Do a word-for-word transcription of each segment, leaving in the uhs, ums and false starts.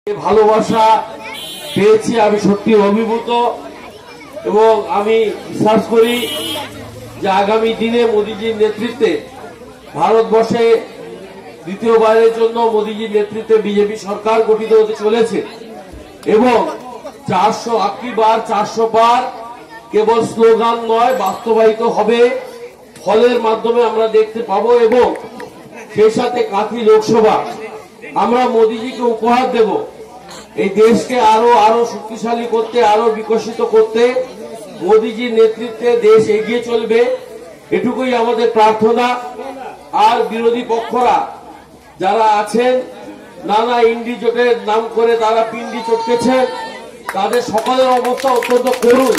ভালোবাসা পেয়েছি, আমি সত্যি অভিভূত এবং আমি বিশ্বাস করি যে আগামী দিনে মোদিজির নেতৃত্বে ভারতবর্ষে দ্বিতীয়বারের জন্য মোদিজির নেতৃত্বে বিজেপি সরকার গঠিত হতে চলেছে এবং চারশো আটটি বার চারশো বার কেবল স্লোগান নয়, বাস্তবায়িত হবে, ফলের মাধ্যমে আমরা দেখতে পাবো এবং সেই সাথে কাঁথি লোকসভা আমরা মোদিজিকে উপহার দেব। এই দেশকে আরো আরো শক্তিশালী করতে, আরো বিকশিত করতে মোদিজির নেতৃত্বে দেশ এগিয়ে চলবে, এটুকুই আমাদের প্রার্থনা। আর বিরোধী পক্ষরা যারা আছেন নানা ইন্ডি জোটের নাম করে তারা পিন্ডি চটকেছেন, তাদের সকলের অবস্থা অত্যন্ত করুণ।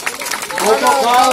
গতকাল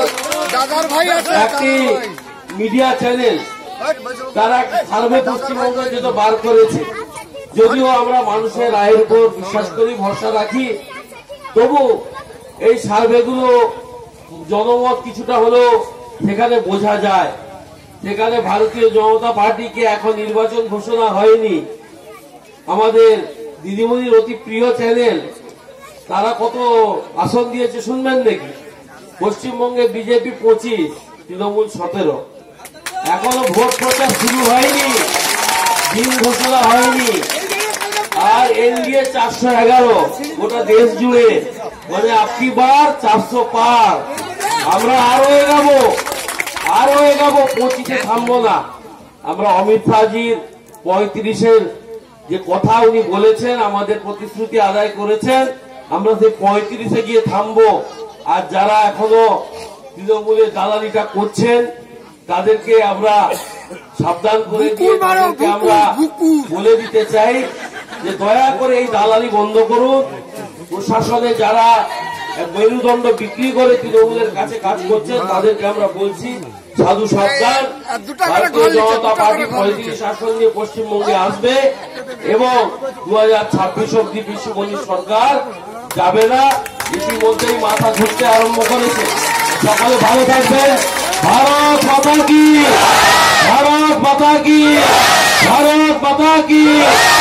একটি মিডিয়া চ্যানেল তারা সার্ভে পশ্চিমবঙ্গে যেটা বার করেছে, যদিও আমরা মানুষের রায়ের উপর বিশ্বাস করি, ভরসা রাখি, তবু এই সার্ভেগুলো জনমত কিছুটা হলেও সেখানে বোঝা যায়। সেখানে ভারতীয় জনতা পার্টিকে এখন নির্বাচন ঘোষণা হয়নি। আমাদের দিদিমণির অতি প্রিয় চ্যানেল তারা কত আসন দিয়েছে শুনবেন নাকি? পশ্চিমবঙ্গে বিজেপি পঁচিশ, তৃণমূল সতেরো। এখনো ভোট প্রচার শুরু হয়নি, দিন ঘোষণা হয়নি, আর এনডিএ চারশো এগারো গোটা দেশ জুড়ে, মানে আপনি বার চারশো পার। আমরা আরো এগাবো, আরো এগাবো, পঁচিশে থামবো না। আমরা অমিত শাহজির পঁয়ত্রিশের যে কথা উনি বলেছেন, আমাদের প্রতিশ্রুতি আদায় করেছেন, আমরা সেই পঁয়ত্রিশে গিয়ে থামবো। আর যারা এখনো তৃণমূলের দালালিটা করছেন তাদেরকে আমরা সাবধান করে দিয়ে তাদেরকে আমরা বলে দিতে চাই যে দয়া করে এই দালালি বন্ধ করুন। প্রশাসনে যারা মেরুদণ্ড বিক্রি করে তৃণমূলের কাছে কাজ করছেন তাদেরকে আমরা বলছি সাধু সাবধান। ভারতীয় জনতা পার্টি পঁয়ত্রিশ আসন নিয়ে পশ্চিমবঙ্গে আসবে এবং দু হাজার ছাব্বিশ অব্দি বিশ্বমণি সরকার যাবে না, ইতিমধ্যেই মাথা ধরতে আরম্ভ করেছে। সকলে ভালো থাকবেন। ভারত মাতা কি, ভারত মাতা কি, ভারত মাতা কি।